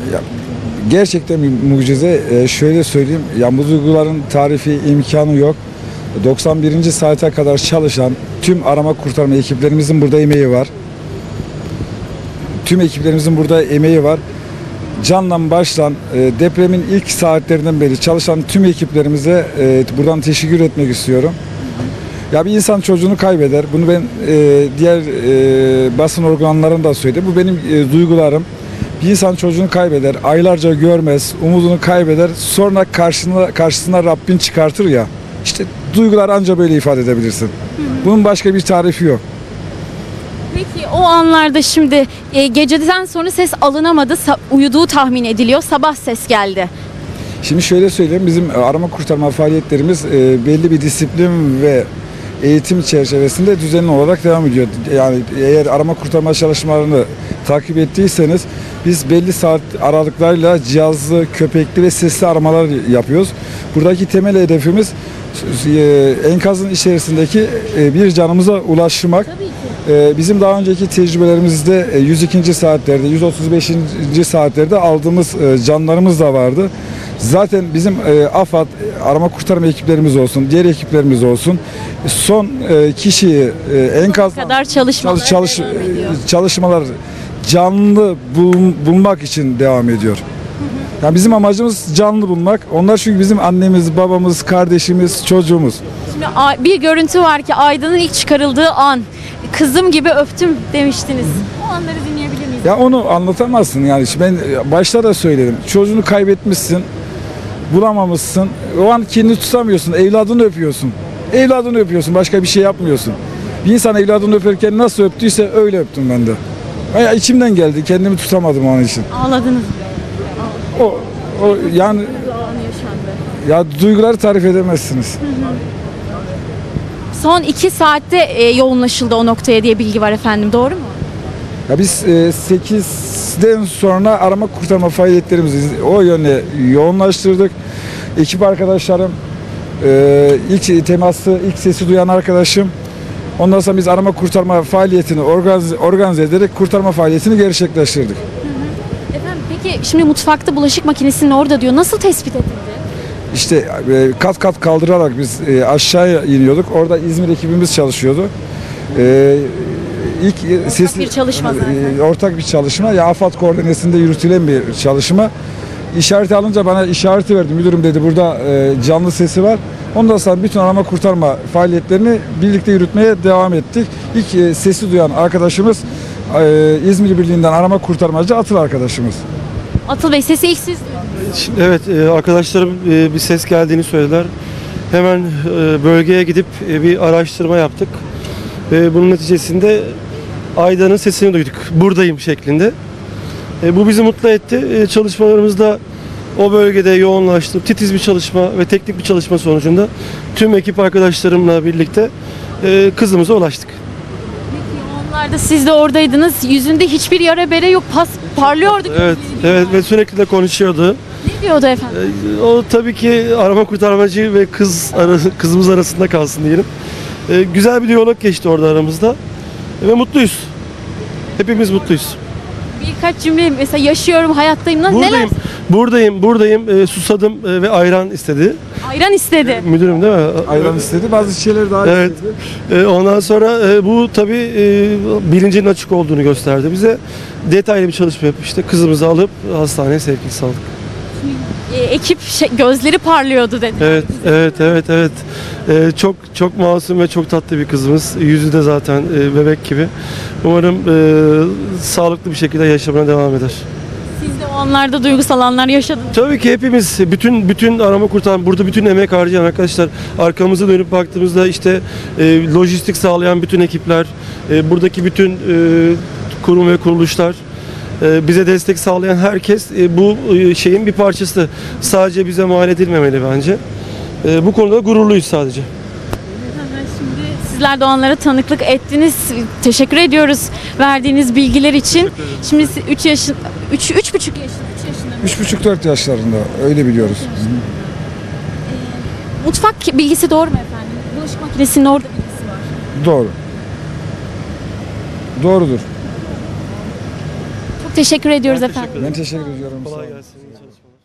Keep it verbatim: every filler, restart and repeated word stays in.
Ya, gerçekten bir mucize. Ee, şöyle söyleyeyim, ya bu duyguların tarifi imkanı yok. doksan birinci saate kadar çalışan tüm arama kurtarma ekiplerimizin burada emeği var. Tüm ekiplerimizin burada emeği var. Canla başlan e, depremin ilk saatlerinden beri çalışan tüm ekiplerimize e, buradan teşekkür etmek istiyorum. Ya bir insan çocuğunu kaybeder. Bunu ben e, diğer e, basın organlarında söyledim. Bu benim e, duygularım. Bir insan çocuğunu kaybeder, aylarca görmez, umudunu kaybeder. Sonra karşısına karşısına Rabbin çıkartır ya. İşte duygular anca böyle ifade edebilirsin. Bunun başka bir tarifi yok. Peki o anlarda şimdi e, geceden sonra ses alınamadı, sa- uyuduğu tahmin ediliyor, sabah ses geldi. Şimdi şöyle söyleyeyim, bizim arama kurtarma faaliyetlerimiz e, belli bir disiplin ve eğitim çerçevesinde düzenli olarak devam ediyor. Yani eğer arama kurtarma çalışmalarını takip ettiyseniz biz belli saat aralıklarla cihazlı, köpekli ve sesli aramalar yapıyoruz. Buradaki temel hedefimiz e, enkazın içerisindeki e, bir canımıza ulaşmak. E, bizim daha önceki tecrübelerimizde e, yüz ikinci saatlerde, yüz otuz beşinci saatlerde aldığımız e, canlarımız da vardı. Zaten bizim e, AFAD, arama kurtarma ekiplerimiz olsun, diğer ekiplerimiz olsun, son e, kişiyi e, enkaz kadar çalışmalar çalış, devam ediyor. çalışmalar canlı bul, bulmak için devam ediyor. Yani bizim amacımız canlı bulmak. Onlar çünkü bizim annemiz, babamız, kardeşimiz, çocuğumuz. Şimdi a- bir görüntü var ki Aydın'ın ilk çıkarıldığı an. Kızım gibi öptüm demiştiniz. O anları dinleyebilir miyiz? Ya onu anlatamazsın yani. Ben başta da söyledim. Çocuğunu kaybetmişsin, bulamamışsın. O an kendini tutamıyorsun. Evladını öpüyorsun. Evladını öpüyorsun. Başka bir şey yapmıyorsun. Bir insan evladını öperken nasıl öptüyse öyle öptüm ben de. Ya içimden geldi. Kendimi tutamadım o an için. Ağladınız. O, o yani ya duyguları tarif edemezsiniz. Son iki saatte e, yoğunlaşıldı o noktaya diye bilgi var efendim, doğru mu? Ya biz e, sekizden sonra arama kurtarma faaliyetlerimizi o yöne yoğunlaştırdık. Ekip arkadaşlarım, e, ilk teması, ilk sesi duyan arkadaşım. Ondan sonra biz arama kurtarma faaliyetini organize, organize ederek kurtarma faaliyetini gerçekleştirdik. Efendim peki şimdi mutfakta bulaşık makinesinin orada diyor. Nasıl tespit edildi? İşte e, kat kat kaldırarak biz e, aşağıya iniyorduk. Orada İzmir ekibimiz çalışıyordu. E, ilk Ortak sesli, bir çalışma zaten. E, ortak bir çalışma. Ya AFAD koordinesinde yürütülen bir çalışma. İşareti alınca bana işareti verdi. Müdürüm dedi burada e, canlı sesi var. Ondan sonra bütün arama kurtarma faaliyetlerini birlikte yürütmeye devam ettik. İlk e, sesi duyan arkadaşımız e, İzmir Birliği'nden arama kurtarmacı Atıl arkadaşımız. Atıl Bey, sesi ilk siz. Şimdi evet, e, arkadaşlarım e, bir ses geldiğini söylediler. Hemen e, bölgeye gidip e, bir araştırma yaptık. Ve bunun neticesinde Ayda'nın sesini duyduk. Buradayım şeklinde. E, bu bizi mutlu etti. E, çalışmalarımızda o bölgede yoğunlaştı. Titiz bir çalışma ve teknik bir çalışma sonucunda tüm ekip arkadaşlarımla birlikte e, kızımıza ulaştık. Onlar da siz de oradaydınız. Yüzünde hiçbir yara bere yok. Pas parlıyordu. Evet, evet ve sürekli de konuşuyordu. Ne diyordu efendim? E, o tabii ki arama kurtarmacı ve kız ara, kızımız arasında kalsın diyelim. E, güzel bir diyalog geçti orada aramızda ve mutluyuz. Hepimiz mutluyuz. Birkaç cümle mesela yaşıyorum, hayattayım. Neler? Buradayım, buradayım, buradayım. E, susadım e, ve ayran istedi. Ayran istedi. Müdürüm değil mi? Ayran istedi. Bazı şeyler daha Evet. istedi. E, ondan sonra e, bu tabii e, bilincinin açık olduğunu gösterdi bize. Detaylı bir çalışma yapıp işte kızımızı alıp hastaneye sevk saldık. E, ekip şey, gözleri parlıyordu dedi. Evet, evet, evet, evet. E, çok çok masum ve çok tatlı bir kızımız. Yüzü de zaten e, bebek gibi. Umarım e, sağlıklı bir şekilde yaşamına devam eder. Siz de o anlarda duygusal anlar yaşadınız. Tabii ki hepimiz bütün bütün arama kurtaran burada bütün emek harcayan arkadaşlar, arkamıza dönüp baktığımızda işte e, lojistik sağlayan bütün ekipler, e, buradaki bütün e, kurum ve kuruluşlar, e, bize destek sağlayan herkes e, bu e, şeyin bir parçası. Sadece bize mal edilmemeli bence. E, bu konuda gururluyuz sadece. Şimdi sizler de o anlara tanıklık ettiniz. Teşekkür ediyoruz verdiğiniz bilgiler için. Şimdi üç yaşın üç üç buçuk yaşında, üç yaşında. üç buçuk dört yaşlarında öyle biliyoruz. Mutfak bilgisi doğru mu efendim? Bulaşık makinesinin orada bilgisi var. Doğru. Doğrudur. Çok Teşekkür ediyoruz Ben efendim. teşekkür ederim. Ben teşekkür ediyorum. Sağ Kolay olun. gelsin. İyi çalışmalar.